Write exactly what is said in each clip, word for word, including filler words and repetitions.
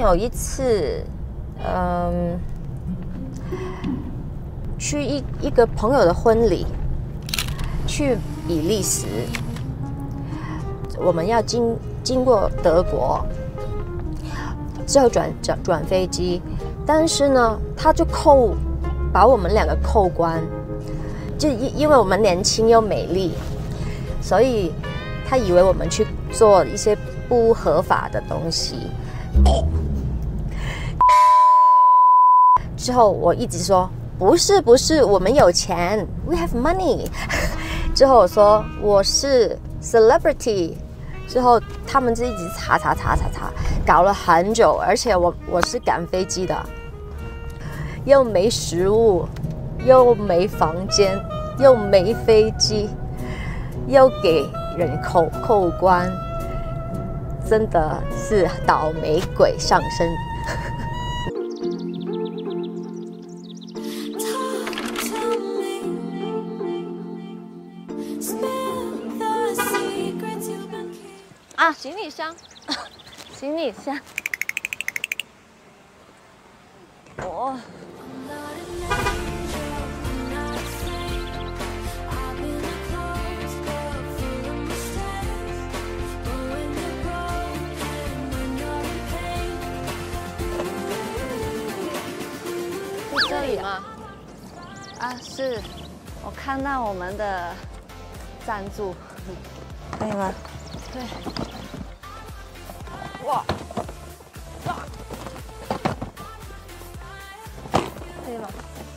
有一次，嗯，去一一个朋友的婚礼，去比利时，我们要经经过德国，之后转转转飞机，但是呢，他就扣把我们两个扣关，就因因为我们年轻又美丽，所以他以为我们去做一些不合法的东西。之后我一直说不是不是，我们有钱 ，we have money 。之后我说我是 celebrity， 之后他们就一直查查查查查，搞了很久，而且我我是赶飞机的，又没食物，又没房间，又没飞机，又给人扣扣关，真的是倒霉鬼上身。啊，行李箱，行李箱，我。是这里吗？啊，是，我看到我们的赞助，可以吗？对。哇，哇，可以了。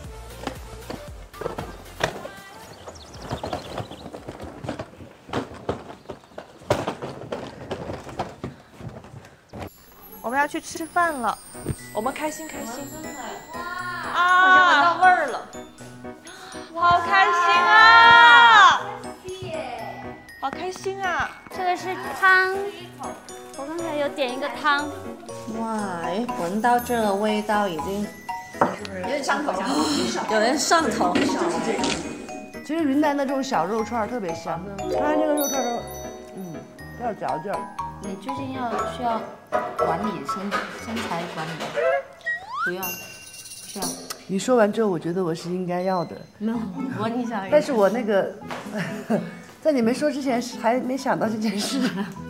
我们要去吃饭了，我们开心开心。 好像闻到味儿了， 好开心啊！好开心啊！ 这个是汤，我刚才有点一个汤。 哇，哎，闻到这个味道已经有点上头， 有点上头。 其实云南的这种小肉串特别香，它这个肉串都，嗯，要嚼劲儿。 你最近要需要管理身身材管理，不要，需要。 你说完之后，我觉得我是应该要的。 没有，闻一下。 但是我那个，在你没说之前是还没想到这件事。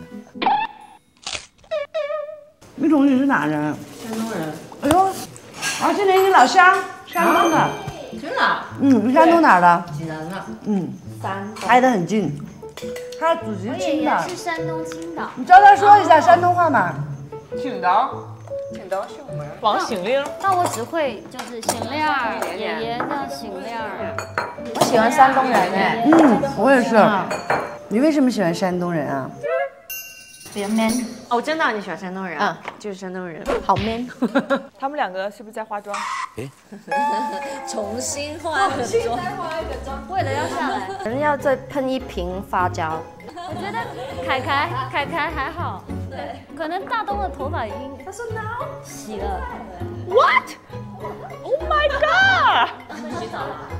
那种你是哪人？ 山东人。 哎呦，啊，这里你老乡，山东的。 真的？ 嗯，你山东哪儿的？ 济南的。 嗯， 山东。 挨得很近。他祖籍我爷青岛。 爷是山东青岛。 你教他说一下山东话嘛。 青岛，青岛是我们王醒令。 那我只会就是醒链儿，爷爷叫醒链儿。 我喜欢山东人哎。 嗯，我也是。你为什么喜欢山东人啊？ 比较 man。哦，真的，你喜欢山东人？嗯，就是山东人， 好 man。 他们两个是不是在化妆？ 哎，重新化个妆， 为了要下来。 可能要再喷一瓶发胶。 我觉得凯凯凯凯还好，对，可能大东的头发已经他说 no 洗了。 What? Oh my god! 洗澡了。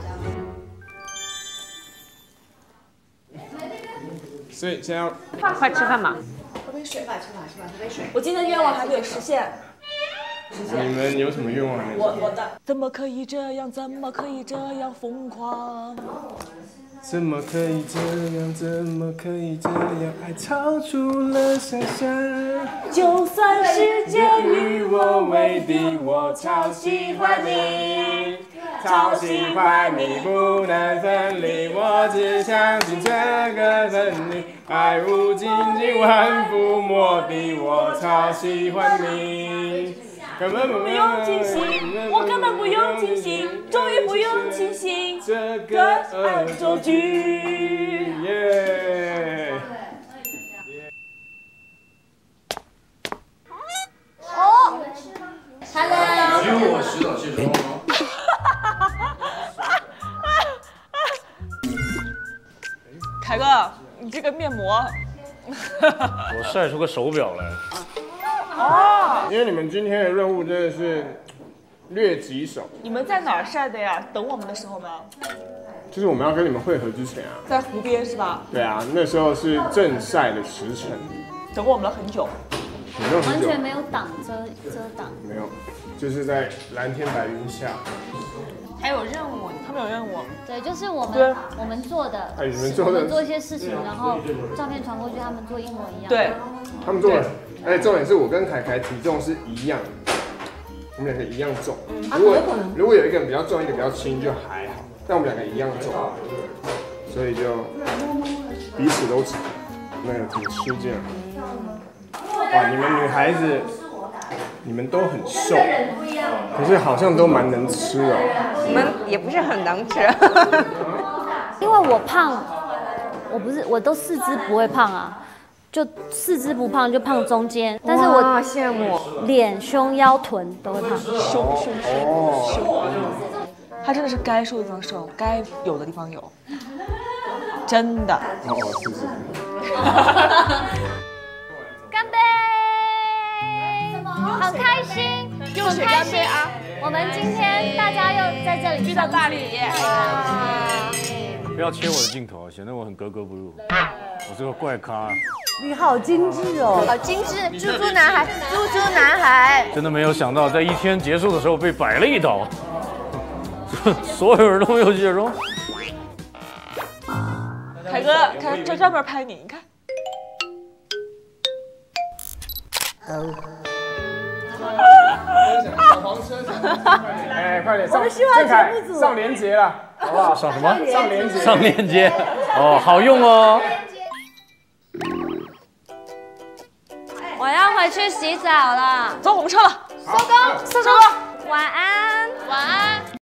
所以现在要快吃饭吧。 喝杯水吧，吃吧吃吧，喝杯水。 我今天的愿望还没有实现。 你们有什么愿望没？ 我我的怎么可以这样？怎么可以这样疯狂？ 怎么可以这样？怎么可以这样？爱超出了想象。 就算世界与我为敌，我超喜欢你，超喜欢你，不能分离。我只相信这个分离，爱无尽尽，万夫莫敌。我超喜欢你。根本不用清醒，我根本不用清醒，终于不用清醒，这个恶作剧，耶！ 哦 ，Hello。 因为我洗澡卸妆吗？ 凯哥，你这个面膜， 我晒出个手表来。 哦， 因为你们今天的任务真的是略棘手。 你们在哪儿晒的呀？等我们的时候吗？ 就是我们要跟你们会合之前啊。 在湖边是吧？ 对啊，那时候是正晒的时辰。 等我们了很久。 你没有很久完全没有挡遮遮挡。 没有，就是在蓝天白云下。 还有任务，他们有任务。 对，就是我们我们做的， 哎，你们做的， 我们做一些事情，然后照片传过去，他们做一模一样。 对， 他们做的，而且重点是我跟凯凯体重是一样的，我们两个一样重。如果如果有一个人比较重，一个比较轻就还好，但我们两个一样重，所以就彼此都那个挺吃这样。哇，你们女孩子，你们都很瘦，可是好像都蛮能吃的。 我们也不是很能吃， 因为我胖，我不是我都四肢不会胖啊，就四肢不胖就胖中间，但是我羡慕脸、胸、腰、臀都会胖。 胸胸胸胸，他真的是该瘦的地方瘦，该有的地方有，真的。 哦哦，是是。 干杯！好开心， 又是干杯啊！ 我们今天大家又在这里聚到大理， 不要切我的镜头，显得我很格格不入。我是个怪咖， 你好精致哦， 好精致，猪猪男孩，猪猪男孩。 真的没有想到在一天结束的时候被摆了一刀，所有人都没有接中。 凯哥，看这专门拍你，你看。 小黄车，哎，快点上！郑凯上连结了，好不好？ 上什么？ 上连结。 上链接。哦，好用哦。 我要回去洗澡了， 走，我们撤了。 收工，收工，晚安，晚安。